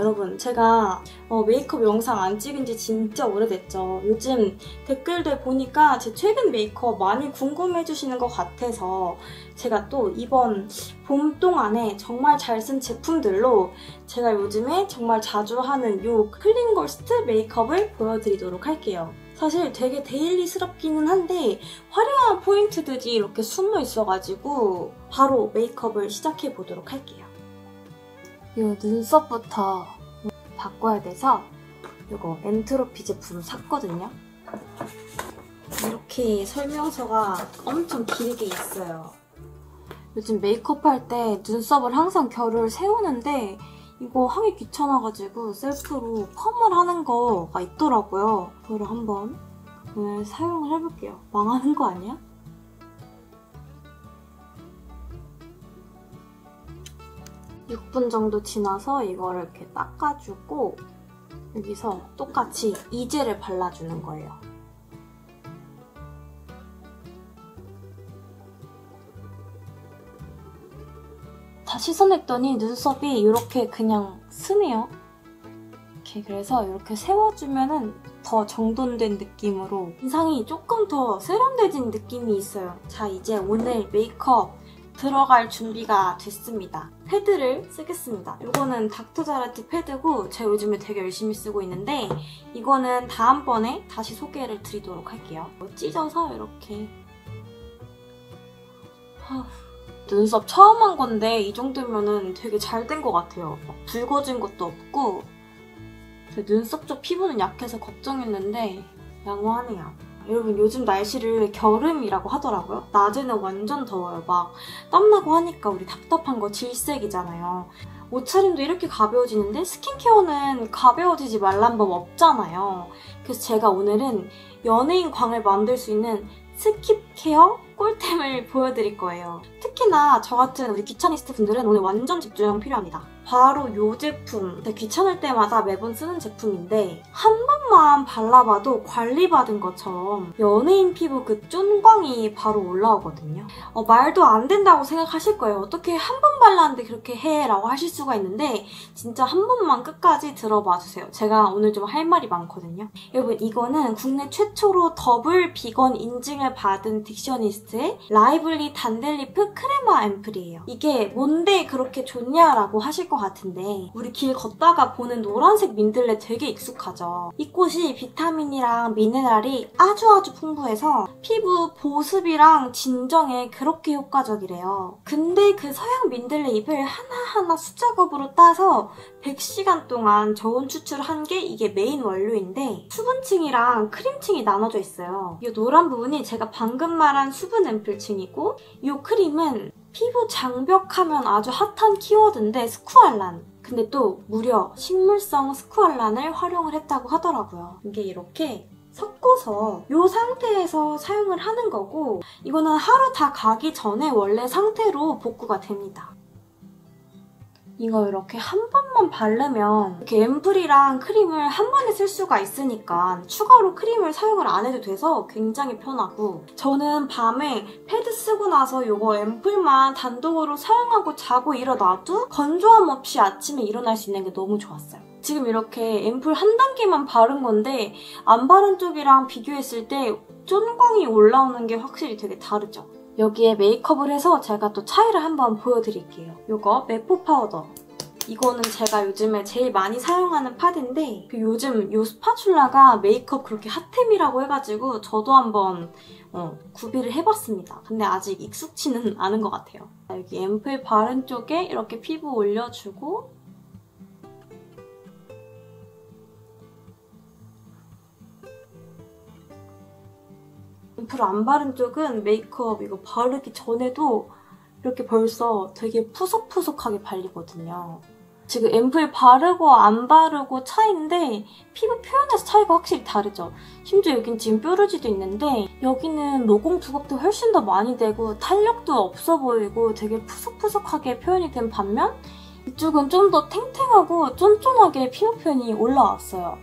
여러분, 제가 메이크업 영상 안 찍은 지 진짜 오래됐죠. 요즘 댓글들 보니까 제 최근 메이크업 많이 궁금해주시는 것 같아서 제가 또 이번 봄 동안에 정말 잘 쓴 제품들로 제가 요즘에 정말 자주 하는 요 클린걸스트 메이크업을 보여드리도록 할게요. 사실 되게 데일리스럽기는 한데 화려한 포인트들이 이렇게 숨어 있어가지고 바로 메이크업을 시작해보도록 할게요. 이 눈썹부터 바꿔야 돼서 이거 엔트로피 제품을 샀거든요. 이렇게 설명서가 엄청 길게 있어요. 요즘 메이크업 할 때 눈썹을 항상 결을 세우는데 이거 하기 귀찮아가지고 셀프로 펌을 하는 거가 있더라고요. 그거를 한번 오늘 사용을 해볼게요. 망하는 거 아니야? 육 분 정도 지나서 이거를 이렇게 닦아주고 여기서 똑같이 이젤을 발라주는 거예요. 다 씻어냈더니 눈썹이 이렇게 그냥 스네요. 이렇게 그래서 이렇게 세워주면은 더 정돈된 느낌으로 인상이 조금 더 세련돼진 느낌이 있어요. 자, 이제 오늘 메이크업 들어갈 준비가 됐습니다. 패드를 쓰겠습니다. 이거는 닥터자르트 패드고 제가 요즘에 되게 열심히 쓰고 있는데 이거는 다음번에 다시 소개를 드리도록 할게요. 찢어서 이렇게 눈썹 처음 한 건데 이 정도면은 되게 잘 된 것 같아요. 막 붉어진 것도 없고 눈썹 쪽 피부는 약해서 걱정했는데 양호하네요. 여러분 요즘 날씨를 겨름이라고 하더라고요. 낮에는 완전 더워요. 막 땀나고 하니까 우리 답답한 거 질색이잖아요. 옷차림도 이렇게 가벼워지는데 스킨케어는 가벼워지지 말란 법 없잖아요. 그래서 제가 오늘은 연예인 광을 만들 수 있는 스킵케어 꿀템을 보여드릴 거예요. 특히나 저 같은 우리 귀차니스트 분들은 오늘 완전 집중 필요합니다. 바로 이 제품. 귀찮을 때마다 매번 쓰는 제품인데 한 번만 발라봐도 관리받은 것처럼 연예인 피부 그 쫀광이 바로 올라오거든요. 말도 안 된다고 생각하실 거예요. 어떻게 한 번 발랐는데 그렇게 해? 라고 하실 수가 있는데 진짜 한 번만 끝까지 들어봐주세요. 제가 오늘 좀 할 말이 많거든요. 여러분 이거는 국내 최초로 더블 비건 인증을 받은 딕셔니스트의 라이블리 단델리프 크레마 앰플이에요. 이게 뭔데 그렇게 좋냐라고 하실 것 같은데 우리 길 걷다가 보는 노란색 민들레 되게 익숙하죠? 이 꽃이 비타민이랑 미네랄이 아주 풍부해서 피부 보습이랑 진정에 그렇게 효과적이래요. 근데 그 서양 민들레 잎을 하나하나 수작업으로 따서 100시간 동안 저온 추출한 게 이게 메인 원료인데 수분층이랑 크림층이 나눠져 있어요. 이 노란 부분이 제가 방금 말한 수분 앰플층이고 이 크림은 피부 장벽하면 아주 핫한 키워드인데 스쿠알란. 근데 또 무려 식물성 스쿠알란을 활용을 했다고 하더라고요. 이게 이렇게 섞어서 이 상태에서 사용을 하는 거고 이거는 하루 다 가기 전에 원래 상태로 복구가 됩니다. 이거 이렇게 한 번만 바르면 이렇게 앰플이랑 크림을 한 번에 쓸 수가 있으니까 추가로 크림을 사용을 안 해도 돼서 굉장히 편하고 저는 밤에 패드 쓰고 나서 이거 앰플만 단독으로 사용하고 자고 일어나도 건조함 없이 아침에 일어날 수 있는 게 너무 좋았어요. 지금 이렇게 앰플 한 단계만 바른 건데 안 바른 쪽이랑 비교했을 때 쫀광이 올라오는 게 확실히 되게 다르죠. 여기에 메이크업을 해서 제가 또 차이를 한번 보여드릴게요. 이거 메포 파우더. 이거는 제가 요즘에 제일 많이 사용하는 파데인데 요즘 이 스파츌라가 메이크업 그렇게 핫템이라고 해가지고 저도 한번 구비를 해봤습니다. 근데 아직 익숙치는 않은 것 같아요. 여기 앰플 바른 쪽에 이렇게 피부 올려주고 앰플 안 바른 쪽은 메이크업 이거 바르기 전에도 이렇게 벌써 되게 푸석푸석하게 발리거든요. 지금 앰플 바르고 안 바르고 차이인데 피부 표현에서 차이가 확실히 다르죠. 심지어 여긴 지금 뾰루지도 있는데 여기는 모공 부각도 훨씬 더 많이 되고 탄력도 없어 보이고 되게 푸석푸석하게 표현이 된 반면 이쪽은 좀 더 탱탱하고 쫀쫀하게 피부 표현이 올라왔어요.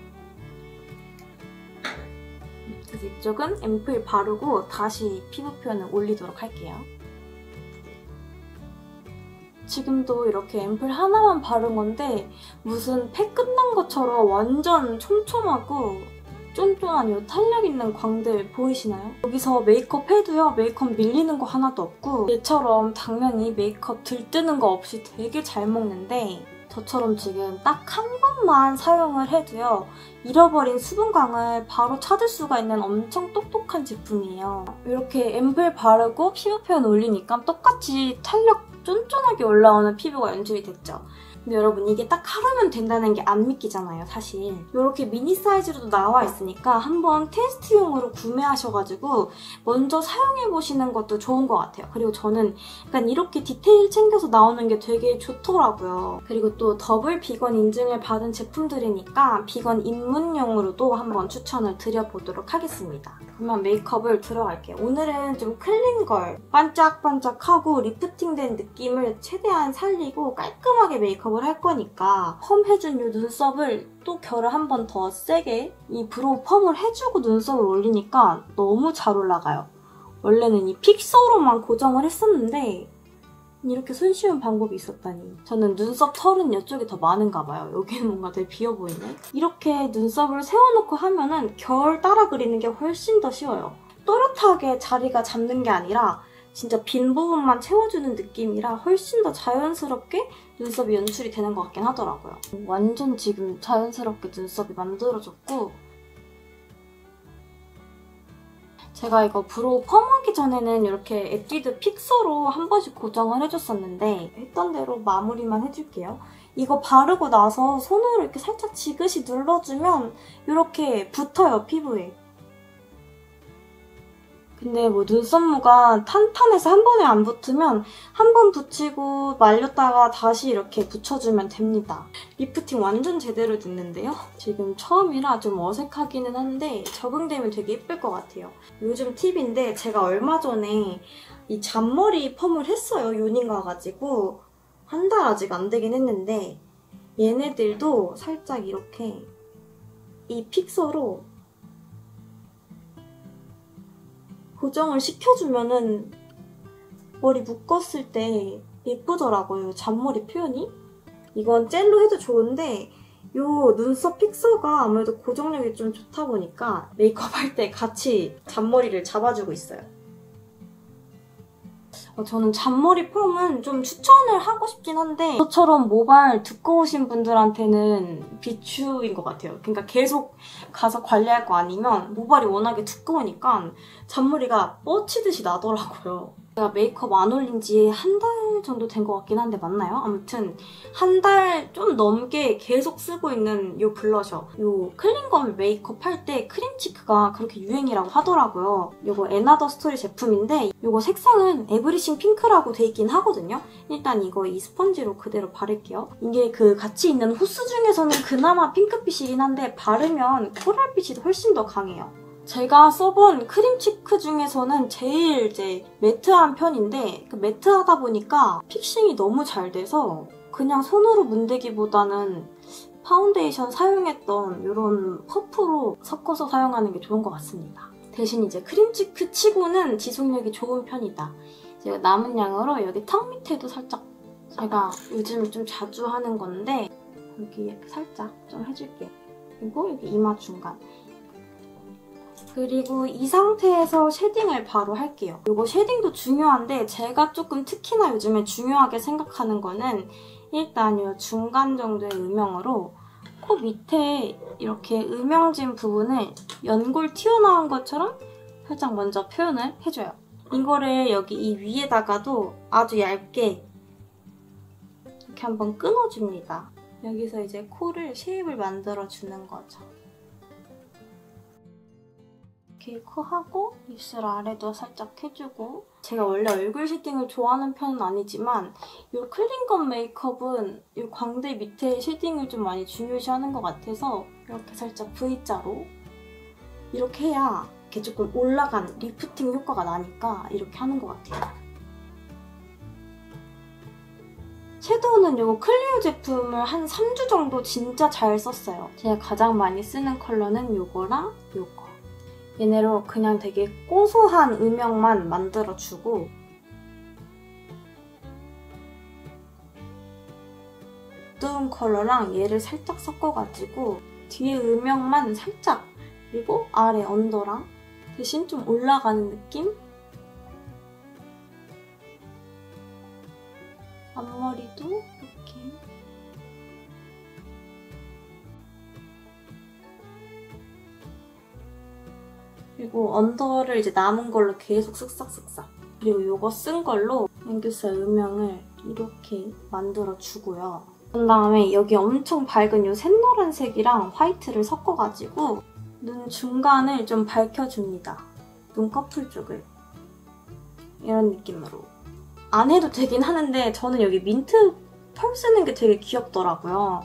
그래서 이쪽은 앰플 바르고 다시 피부 표현을 올리도록 할게요. 지금도 이렇게 앰플 하나만 바른 건데 무슨 팩 끝난 것처럼 완전 촘촘하고 쫀쫀한 이 탄력 있는 광들 보이시나요? 여기서 메이크업 해도요, 메이크업 밀리는 거 하나도 없고 얘처럼 당연히 메이크업 들뜨는 거 없이 되게 잘 먹는데 저처럼 지금 딱 한 번만 사용을 해도요, 잃어버린 수분광을 바로 찾을 수가 있는 엄청 똑똑한 제품이에요. 이렇게 앰플 바르고 피부 표현 올리니까 똑같이 탄력 쫀쫀하게 올라오는 피부가 연출이 됐죠. 근데 여러분 이게 딱 하루면 된다는 게 안 믿기잖아요, 사실. 이렇게 미니 사이즈로도 나와 있으니까 한번 테스트용으로 구매하셔가지고 먼저 사용해보시는 것도 좋은 것 같아요. 그리고 저는 약간 이렇게 디테일 챙겨서 나오는 게 되게 좋더라고요. 그리고 또 더블 비건 인증을 받은 제품들이니까 비건 입문용으로도 한번 추천을 드려보도록 하겠습니다. 그러면 메이크업을 들어갈게요. 오늘은 좀 클린걸, 반짝반짝하고 리프팅된 느낌을 최대한 살리고 깔끔하게 메이크업을 할 거니까 펌 해준 이 눈썹을 또 결을 한 번 더 세게 이 브로우 펌을 해주고 눈썹을 올리니까 너무 잘 올라가요. 원래는 이 픽서로만 고정을 했었는데 이렇게 손쉬운 방법이 있었다니. 저는 눈썹 털은 이쪽이 더 많은가 봐요. 여기는 뭔가 되게 비어 보이네. 이렇게 눈썹을 세워놓고 하면은 결 따라 그리는 게 훨씬 더 쉬워요. 또렷하게 자리가 잡는 게 아니라 진짜 빈 부분만 채워주는 느낌이라 훨씬 더 자연스럽게 눈썹이 연출이 되는 것 같긴 하더라고요. 완전 지금 자연스럽게 눈썹이 만들어졌고, 제가 이거 브로우 펌하기 전에는 이렇게 에뛰드 픽서로 한 번씩 고정을 해줬었는데 했던 대로 마무리만 해줄게요. 이거 바르고 나서 손으로 이렇게 살짝 지그시 눌러주면 이렇게 붙어요, 피부에. 근데 뭐 눈썹무가 탄탄해서 한 번에 안 붙으면 한 번 붙이고 말렸다가 다시 이렇게 붙여주면 됩니다. 리프팅 완전 제대로 됐는데요? 지금 처음이라 좀 어색하기는 한데 적응되면 되게 예쁠 것 같아요. 요즘 팁인데 제가 얼마 전에 이 잔머리 펌을 했어요, 요닝 가가지고. 한 달 아직 안 되긴 했는데 얘네들도 살짝 이렇게 이 픽서로 고정을 시켜주면은 머리 묶었을 때 예쁘더라고요, 잔머리 표현이. 이건 젤로 해도 좋은데 이 눈썹 픽서가 아무래도 고정력이 좀 좋다 보니까 메이크업 할 때 같이 잔머리를 잡아주고 있어요. 저는 잔머리 펌은 좀 추천을 하고 싶긴 한데 저처럼 모발 두꺼우신 분들한테는 비추인 것 같아요. 그러니까 계속 가서 관리할 거 아니면 모발이 워낙에 두꺼우니까 잔머리가 뻗치듯이 나더라고요. 제가 메이크업 안 올린 지 한 달 정도 된 것 같긴 한데 맞나요? 아무튼 한 달 좀 넘게 계속 쓰고 있는 이 블러셔. 이 클린검 메이크업 할 때 크림치크가 그렇게 유행이라고 하더라고요. 이거 에나더 스토리 제품인데 이거 색상은 에브리싱 핑크라고 돼 있긴 하거든요. 일단 이거 이 스펀지로 그대로 바를게요. 이게 그 같이 있는 호스 중에서는 그나마 핑크빛이긴 한데 바르면 코랄빛이 훨씬 더 강해요. 제가 써본 크림치크 중에서는 제일 이제 매트한 편인데 그 매트하다 보니까 픽싱이 너무 잘 돼서 그냥 손으로 문대기보다는 파운데이션 사용했던 이런 퍼프로 섞어서 사용하는 게 좋은 것 같습니다. 대신 이제 크림치크 치고는 지속력이 좋은 편이다. 제가 남은 양으로 여기 턱 밑에도 살짝, 제가 요즘 좀 자주 하는 건데 여기 이렇게 살짝 좀 해줄게요. 그리고 여기 이마 중간. 그리고 이 상태에서 쉐딩을 바로 할게요. 이거 쉐딩도 중요한데 제가 조금 특히나 요즘에 중요하게 생각하는 거는 일단 이 중간 정도의 음영으로 코 밑에 이렇게 음영진 부분을 연골 튀어나온 것처럼 살짝 먼저 표현을 해줘요. 이거를 여기 이 위에다가도 아주 얇게 이렇게 한번 끊어줍니다. 여기서 이제 코를 쉐입을 만들어주는 거죠. 이렇게 코 하고 입술 아래도 살짝 해주고, 제가 원래 얼굴 쉐딩을 좋아하는 편은 아니지만 이 클린검 메이크업은 이 광대 밑에 쉐딩을 좀 많이 중요시하는 것 같아서 이렇게 살짝 V자로 이렇게 해야 이렇게 조금 올라간 리프팅 효과가 나니까 이렇게 하는 것 같아요. 섀도우는 이거 클리오 제품을 한 3주 정도 진짜 잘 썼어요. 제가 가장 많이 쓰는 컬러는 이거랑 이거. 얘네로 그냥 되게 고소한 음영만 만들어주고, 어두운 컬러랑 얘를 살짝 섞어가지고 뒤에 음영만 살짝, 그리고 아래 언더랑 대신 좀 올라가는 느낌? 앞머리도 이렇게. 그리고 언더를 이제 남은 걸로 계속 쓱싹쓱싹. 그리고 이거 쓴 걸로 애교살 음영을 이렇게 만들어주고요. 그런 다음에 여기 엄청 밝은 이 샛노란색이랑 화이트를 섞어가지고 눈 중간을 좀 밝혀줍니다. 눈꺼풀 쪽을. 이런 느낌으로. 안 해도 되긴 하는데 저는 여기 민트 펄 쓰는 게 되게 귀엽더라고요.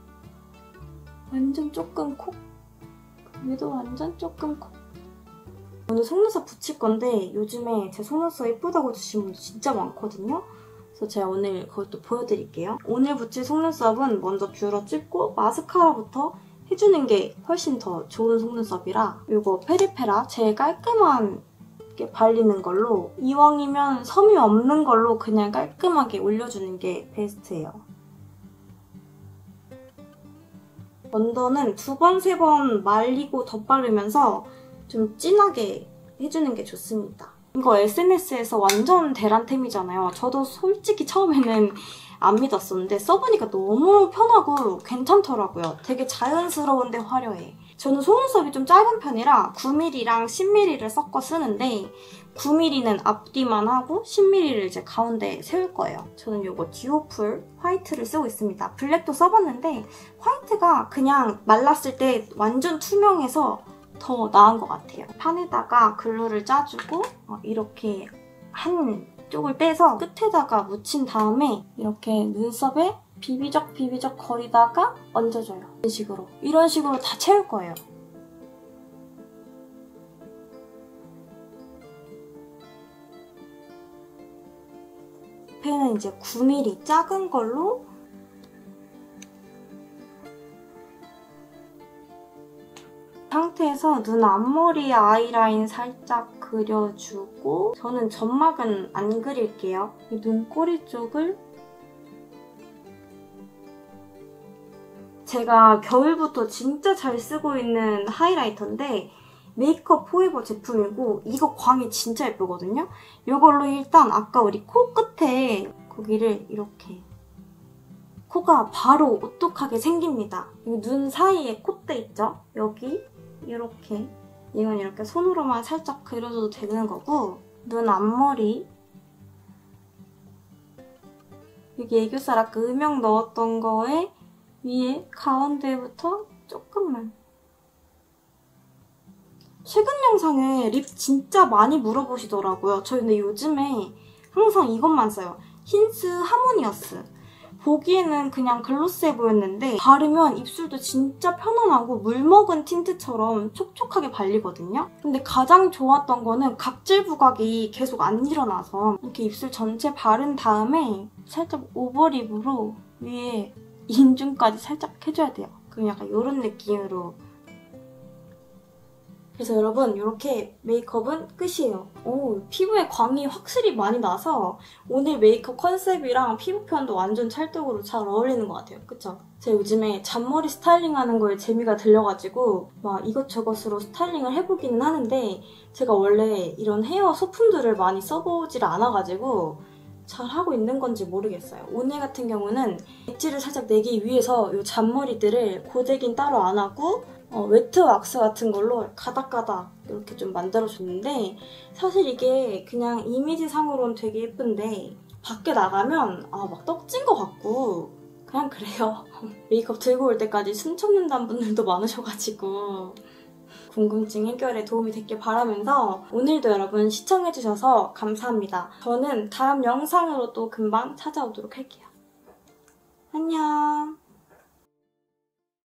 완전 조금 콕. 얘도 완전 조금 콕. 오늘 속눈썹 붙일 건데 요즘에 제 속눈썹 예쁘다고 주신 분 진짜 많거든요. 그래서 제가 오늘 그것도 보여드릴게요. 오늘 붙일 속눈썹은 먼저 뷰러 찍고 마스카라부터 해주는 게 훨씬 더 좋은 속눈썹이라 이거 페리페라 제일 깔끔한 게 발리는 걸로 이왕이면 섬유 없는 걸로 그냥 깔끔하게 올려주는 게 베스트예요. 언더는 2번, 3번 말리고 덧바르면서 좀 진하게 해주는 게 좋습니다. 이거 SNS에서 완전 대란템이잖아요. 저도 솔직히 처음에는 안 믿었었는데 써보니까 너무 편하고 괜찮더라고요. 되게 자연스러운데 화려해. 저는 속눈썹이 좀 짧은 편이라 9mm랑 10mm를 섞어 쓰는데 9mm는 앞뒤만 하고 10mm를 이제 가운데에 세울 거예요. 저는 이거 듀오풀 화이트를 쓰고 있습니다. 블랙도 써봤는데 화이트가 그냥 말랐을 때 완전 투명해서 더 나은 것 같아요. 판에다가 글루를 짜주고 이렇게 한쪽을 떼서 끝에다가 묻힌 다음에 이렇게 눈썹에 비비적 거리다가 얹어줘요. 이런 식으로 다 채울 거예요. 펜은 이제 9mm 작은 걸로 상태에서 눈 앞머리에 아이라인 살짝 그려주고 저는 점막은 안 그릴게요. 이 눈꼬리 쪽을 제가 겨울부터 진짜 잘 쓰고 있는 하이라이터인데 메이크업 포에버 제품이고 이거 광이 진짜 예쁘거든요? 이걸로 일단 아까 우리 코 끝에 거기를 이렇게 코가 바로 오똑하게 생깁니다. 여기 눈 사이에 콧대 있죠? 여기 이렇게 이건 이렇게 손으로만 살짝 그려줘도 되는 거고 눈 앞머리 여기 애교살 아까 음영 넣었던 거에 위에 가운데부터 조금만 최근 영상에 립 진짜 많이 물어보시더라고요. 저 근데 요즘에 항상 이것만 써요. 힌스 하모니어스. 보기에는 그냥 글로스해 보였는데 바르면 입술도 진짜 편안하고 물먹은 틴트처럼 촉촉하게 발리거든요. 근데 가장 좋았던 거는 각질 부각이 계속 안 일어나서 이렇게 입술 전체 바른 다음에 살짝 오버립으로 위에 인중까지 살짝 해줘야 돼요. 그럼 약간 이런 느낌으로. 그래서 여러분 이렇게 메이크업은 끝이에요. 오, 피부에 광이 확실히 많이 나서 오늘 메이크업 컨셉이랑 피부 표현도 완전 찰떡으로 잘 어울리는 것 같아요. 그쵸? 제가 요즘에 잔머리 스타일링하는 거에 재미가 들려가지고 막 이것저것으로 스타일링을 해보기는 하는데 제가 원래 이런 헤어 소품들을 많이 써보질 않아가지고 잘 하고 있는 건지 모르겠어요. 오늘 같은 경우는 엣지를 살짝 내기 위해서 이 잔머리들을 고데기는 따로 안 하고 웨트 왁스 같은 걸로 가닥가닥 이렇게 좀 만들어줬는데 사실 이게 그냥 이미지상으로는 되게 예쁜데 밖에 나가면 막 떡진 것 같고 그냥 그래요. 메이크업 들고 올 때까지 숨 참는다는 분들도 많으셔가지고 궁금증 해결에 도움이 됐길 바라면서 오늘도 여러분 시청해주셔서 감사합니다. 저는 다음 영상으로 또 금방 찾아오도록 할게요. 안녕.